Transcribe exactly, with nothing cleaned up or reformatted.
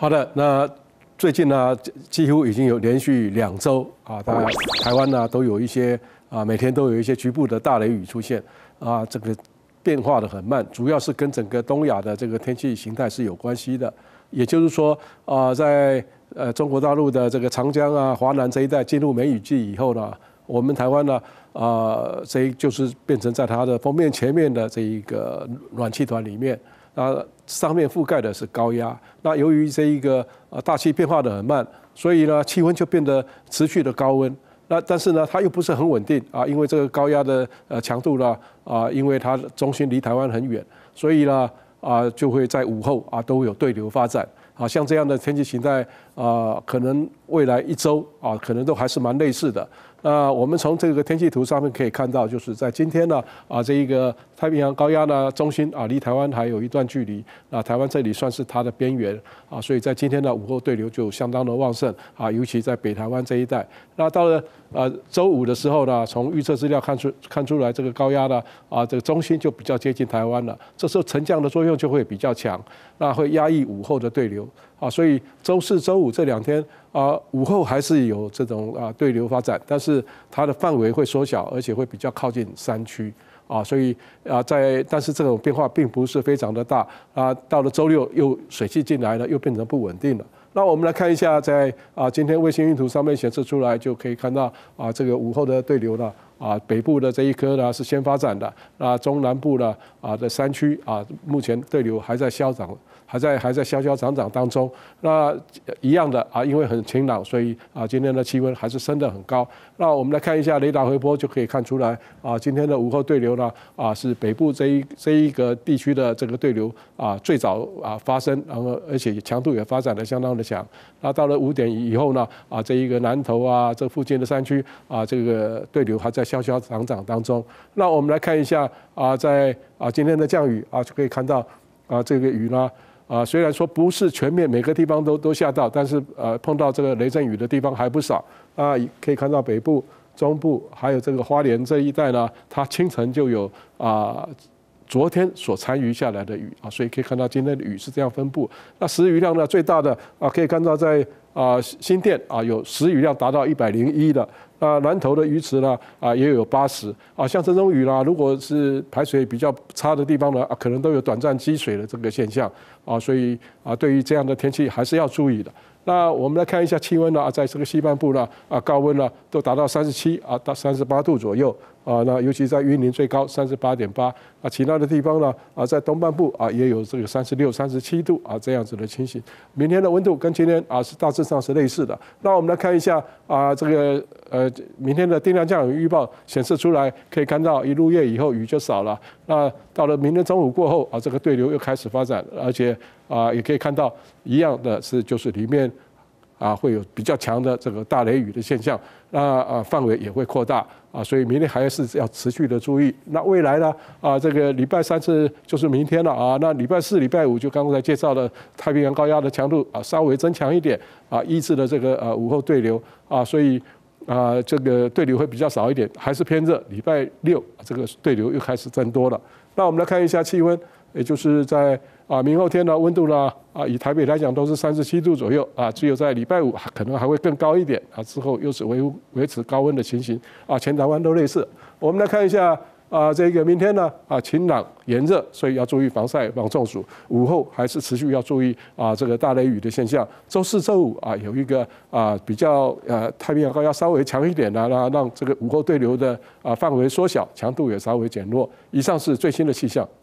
好的，那最近呢，几乎已经有连续两周啊，当然台湾呢都有一些啊，每天都有一些局部的大雷雨出现啊，这个变化的很慢，主要是跟整个东亚的这个天气形态是有关系的。也就是说啊，在呃中国大陆的这个长江啊、华南这一带进入梅雨季以后呢，我们台湾呢啊，这就是变成在它的锋面前面的这一个暖气团里面。啊，上面覆盖的是高压。那由于这一个呃大气变化的很慢，所以呢气温就变得持续的高温。那但是呢它又不是很稳定啊，因为这个高压的呃强度呢啊，因为它中心离台湾很远，所以呢啊就会在午后啊都有对流发展。啊，像这样的天气形态啊，可能未来一周啊，可能都还是蛮类似的。那我们从这个天气图上面可以看到，就是在今天呢，啊，这一个太平洋高压呢中心啊，离台湾还有一段距离。那台湾这里算是它的边缘啊，所以在今天的午后对流就相当的旺盛啊，尤其在北台湾这一带。那到了呃周五的时候呢，从预测资料看出看出来，这个高压呢啊，这个中心就比较接近台湾了。这时候沉降的作用就会比较强，那会压抑午后的对流啊，所以周四周五这两天啊，午后还是有这种啊对流发展，但是它的范围会缩小，而且会比较靠近山区啊，所以啊在但是这种变化并不是非常的大啊。到了周六又水汽进来了，又变成不稳定了。那我们来看一下，在啊今天卫星云图上面显示出来，就可以看到啊这个午后的对流呢，啊北部的这一颗呢是先发展的，那中南部呢啊的山区啊目前对流还在消长。还在还在消消长长当中，那一样的啊，因为很晴朗，所以啊，今天的气温还是升得很高。那我们来看一下雷达回波，就可以看出来啊，今天的午后对流呢啊，是北部这一这一个地区的这个对流啊最早啊发生，然后而且强度也发展得相当的强。那到了五点以后呢啊，这一个南投啊这附近的山区啊，这个对流还在消消长长当中。那我们来看一下啊，在啊今天的降雨啊，就可以看到啊这个雨呢。啊，虽然说不是全面每个地方都都下到，但是呃碰到这个雷阵雨的地方还不少啊。可以看到北部、中部还有这个花莲这一带呢，它清晨就有啊昨天所残余下来的雨啊，所以可以看到今天的雨是这样分布。那时雨量呢最大的啊，可以看到在啊新店啊有时雨量达到一百零一的。那南投的鱼池呢啊也有八十啊，像这种雨啦，如果是排水比较差的地方呢啊，可能都有短暂积水的这个现象啊，所以啊对于这样的天气还是要注意的。那我们来看一下气温呢，在这个西半部呢啊高温呢都达到三十七啊到三十八度左右啊，那尤其在云林最高三十八点八啊，其他的地方呢啊在东半部啊也有这个三十六、三十七度啊这样子的情形。明天的温度跟今天啊是大致上是类似的。那我们来看一下啊这个呃明天的定量降雨预报显示出来，可以看到一入夜以后雨就少了。那到了明天中午过后啊，这个对流又开始发展，而且啊也可以看到一样的是就是里面。啊，会有比较强的这个大雷雨的现象，那啊范围也会扩大啊，所以明天还是要持续的注意。那未来呢啊，这个礼拜三是就是明天了啊，那礼拜四、礼拜五就刚才介绍的太平洋高压的强度啊稍微增强一点啊，抑制了这个呃午后对流啊，所以啊这个对流会比较少一点，还是偏热。礼拜六这个对流又开始增多了。那我们来看一下气温，也就是在。啊，明后天的温度呢？啊，以台北来讲都是三十七度左右啊，只有在礼拜五可能还会更高一点啊，之后又是维维持高温的情形啊，全台湾都类似。我们来看一下啊，这个明天呢啊晴朗炎热，所以要注意防晒防中暑。午后还是持续要注意啊这个大雷雨的现象。周四周五啊有一个啊比较呃太平洋高压稍微强一点的，那让这个午后对流的啊范围缩小，强度也稍微减弱。以上是最新的气象。